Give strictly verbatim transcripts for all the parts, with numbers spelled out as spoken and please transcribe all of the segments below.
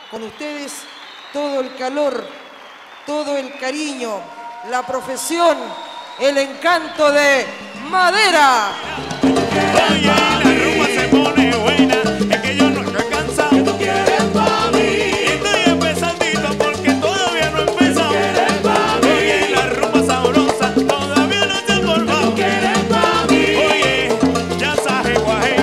con ustedes todo el calor, todo el cariño, la profesión, el encanto de Madera. Oye, la rumba se pone buena, es que yo no estoy cansado. ¿Qué tú quieres pa' mí? Estoy empezandito porque todavía no he empezado. ¿Qué tú quieres pa' mí? Oye, la rumba sabrosa todavía no se ha formado. ¿Qué tú quieres pa' mí? Oye, ya sabes, guaje.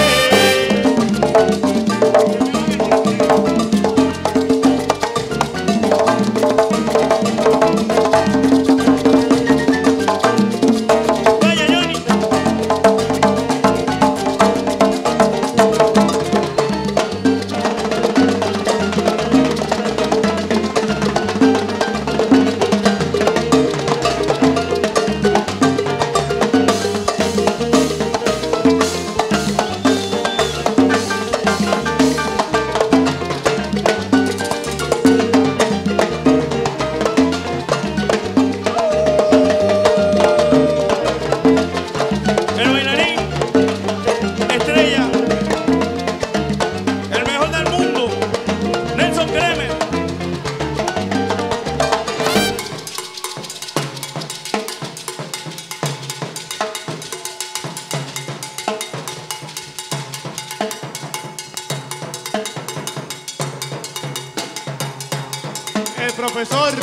El profesor.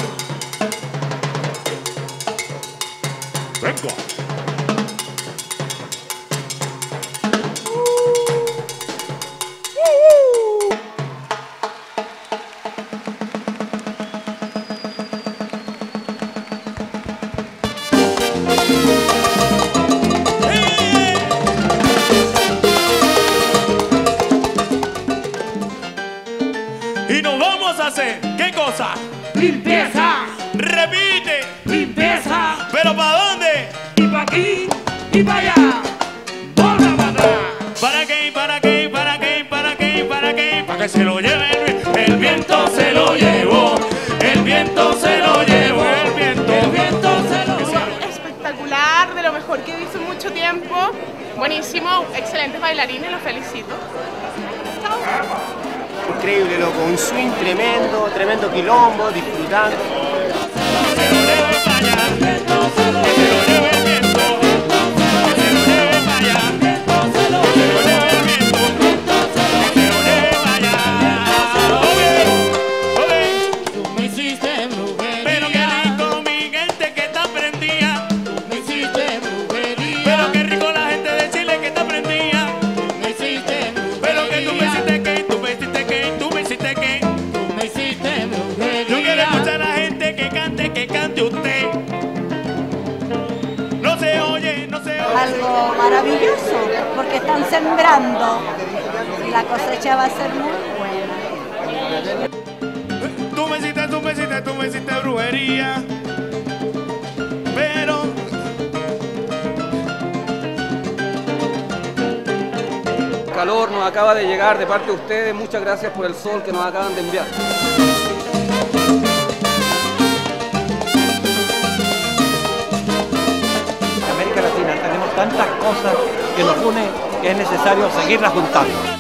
Venga. Y nos vamos a hacer, ¿qué cosa? ¡Limpieza! Repite. ¡Limpieza! ¿Pero para dónde? Y para aquí y para allá. ¡Bola para atrás! ¿Para qué? ¿Para qué? ¿Para qué? ¿Para qué? ¿Para qué? Para que se lo lleve el viento. El viento se lo llevó. El viento se lo llevó. El viento. El viento se lo llevó. Espectacular, de lo mejor que he visto en mucho tiempo. Buenísimo, excelentes bailarines, los felicito. Increíble, loco, un swing tremendo, tremendo quilombo, disfrutando. Se lo lleve para allá. Que se lo lleve el viento. Que se lo lleve para allá. Que se lo lleve el viento. Que se lo lleve para allá. Oye, oye. Tú me hiciste brujería. Pero qué rico mi gente que está prendida. Tú me hiciste brujería. Pero qué rico la gente de Chile que está prendida. Tú me hiciste brujería. Pero que tú me hiciste que, tú me hiciste que, tú me hiciste que. Tú me hiciste brujería. Yo quiero escuchar a la gente que cante, que cante usted. No se oye, no se oye. Algo maravilloso, porque están sembrando y la cosecha va a ser muy buena. Tú me hiciste, tú me hiciste, tú me hiciste brujería. Pero El calor nos acaba de llegar de parte de ustedes. Muchas gracias por el sol que nos acaban de enviar. En América Latina tenemos tantas cosas que nos unen que es necesario seguirlas juntando.